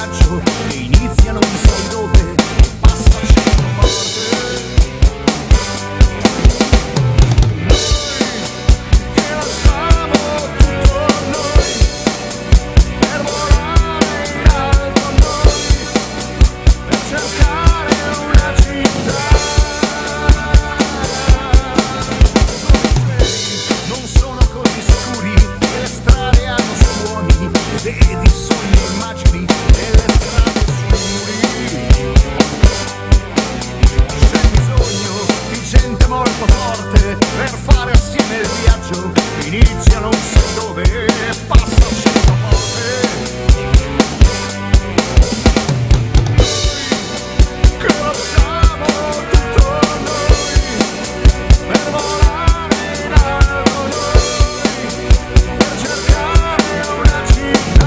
viaggio che inizia non sai dove e passa a 100 volte. Che lasciamo tutto a noi per volare in alto noi, per cercare una città. Non sono così scuri e le strade hanno suoni, vedi sogni e immagini delle strade sui muri. C'è bisogno di gente molto forte per fare assieme il viaggio che inizia non sai dove e passa a 100 volte. Che lasciamo tutto a noi per volare in alto noi, per cercare una città.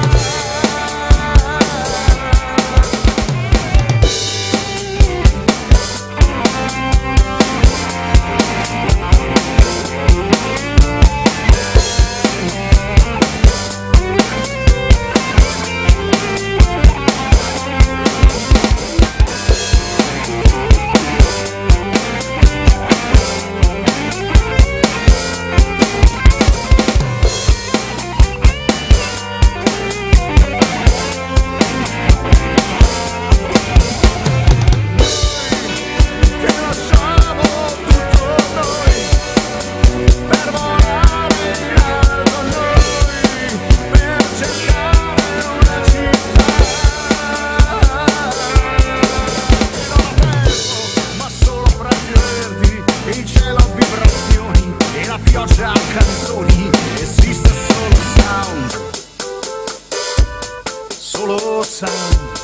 Il cielo ha vibrazioni e la pioggia ha canzoni, esiste solo sound, solo sound.